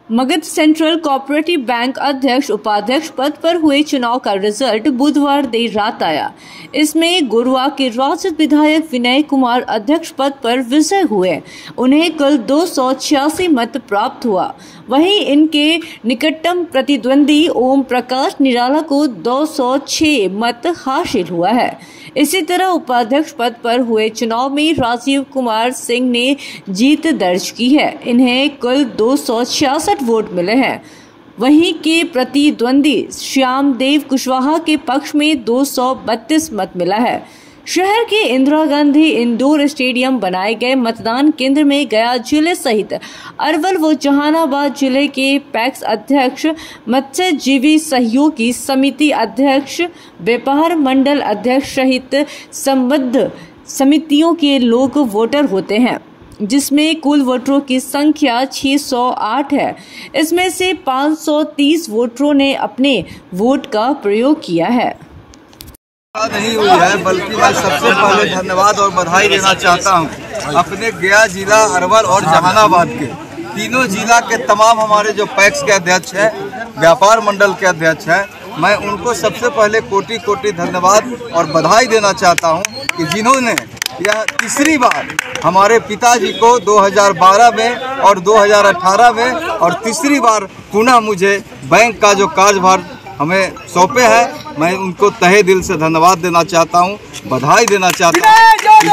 Magadh central cooperative bank अध्यक्ष उपाध्यक्ष पद पर हुए चुनाव का रिजल्ट बुधवार देर रात आया। इसमें गुरुआ के राजद विधायक विनय कुमार अध्यक्ष पद पर विजय हुए। उन्हें कुल 286 मत प्राप्त हुआ। वहीं इनके निकटतम प्रतिद्वंदी ओम प्रकाश निराला को 206 मत हासिल हुआ है। इसी तरह उपाध्यक्ष पद पर हुए चुनाव में राजीव कुमार सिंह ने जीत दर्ज की है। इन्हें कुल 266 वोट मिले हैं। वहीं के प्रतिद्वंदी श्यामदेव कुशवाहा के पक्ष में 232 मत मिला है। शहर के इंदिरा गांधी इंडोर स्टेडियम बनाए गए मतदान केंद्र में गया जिले सहित अरवल व जहानाबाद जिले के पैक्स अध्यक्ष, मत्स्यजीवी सहयोगी समिति अध्यक्ष, व्यापार मंडल अध्यक्ष सहित संबद्ध समितियों के लोग वोटर होते हैं, जिसमें कुल वोटरों की संख्या 608 है। इसमें से 530 वोटरों ने अपने वोट का प्रयोग किया है। नहीं हुई है, बल्कि मैं सबसे पहले धन्यवाद और बधाई देना चाहता हूं अपने गया जिला, अरवल और जहानाबाद के तीनों जिला के तमाम हमारे जो पैक्स के अध्यक्ष हैं, व्यापार मंडल के अध्यक्ष हैं, मैं उनको सबसे पहले कोटि कोटि धन्यवाद और बधाई देना चाहता हूं कि जिन्होंने यह तीसरी बार हमारे पिताजी को 2012 में और 2018 में और तीसरी बार पुनः मुझे बैंक का जो कार्यभार हमें सौंपे है। मैं उनको तहे दिल से धन्यवाद देना चाहता हूं, बधाई देना चाहता हूं।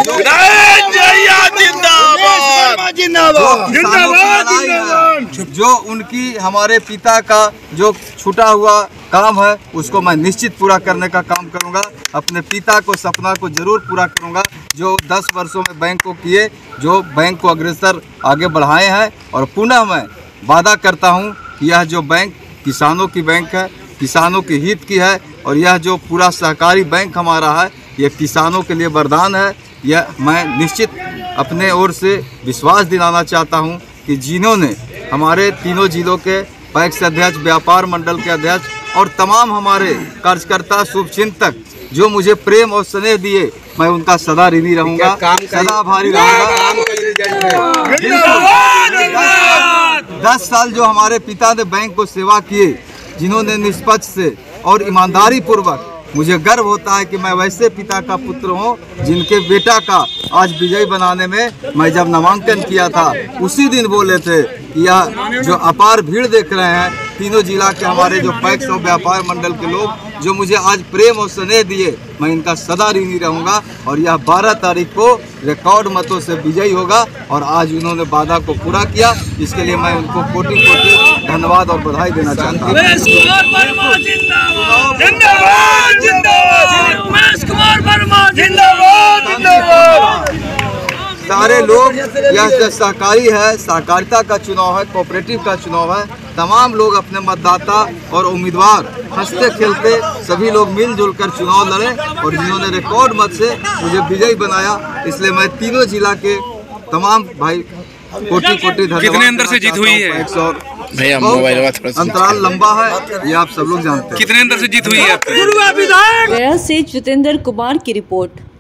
जो उनकी हमारे पिता का जो छूटा हुआ काम है, उसको मैं निश्चित पूरा करने का काम करूंगा। अपने पिता को सपना को जरूर पूरा करूंगा, जो 10 वर्षों में बैंक को किए, जो बैंक को अग्रसर आगे बढ़ाए हैं। और पुनः मैं वादा करता हूं कि यह जो बैंक किसानों की बैंक है, किसानों के हित की है, और यह जो पूरा सहकारी बैंक हमारा है, यह किसानों के लिए वरदान है। यह मैं निश्चित अपने ओर से विश्वास दिलाना चाहता हूं कि जिन्होंने हमारे तीनों जिलों के पैक्स अध्यक्ष, व्यापार मंडल के अध्यक्ष और तमाम हमारे कार्यकर्ता, शुभचिंतक जो मुझे प्रेम और स्नेह दिए, मैं उनका सदा ऋणी रहूंगा, सदा आभारी रहूंगा। 10 साल जो हमारे पिता ने बैंक को सेवा किए, जिन्होंने निष्पक्ष से और ईमानदारी पूर्वक, मुझे गर्व होता है कि मैं वैसे पिता का पुत्र हूं जिनके बेटा का आज विजय बनाने में मैं जब नामांकन किया था, उसी दिन बोले थे कि यह जो अपार भीड़ देख रहे हैं, तीनों जिला के हमारे जो पैक्स और व्यापार मंडल के लोग जो मुझे आज प्रेम और स्नेह दिए, मैं इनका सदा ऋणी रहूंगा। और यह 12 तारीख को रिकॉर्ड मतों से विजयी होगा। और आज उन्होंने वादा को पूरा किया, इसके लिए मैं उनको कोटि कोटि धन्यवाद और बधाई देना चाहता हूँ। सारे लोग, यह सहकारी है, सहकारिता का चुनाव है, कोऑपरेटिव का चुनाव है। तमाम लोग अपने मतदाता और उम्मीदवार हंसते खेलते सभी लोग मिलजुल कर चुनाव लड़े, और जिन्होंने रिकॉर्ड मत से मुझे विजयी बनाया, इसलिए मैं तीनों जिला के तमाम भाई कोटि कोटि धन्यवाद। कितने अंदर से जीत हुई है? भैया मोबाइल अंतराल लंबा है, ये आप सब लोग जानते हैं। कितने अंदर से जीत हुई है? गया से जितेंद्र कुमार की रिपोर्ट।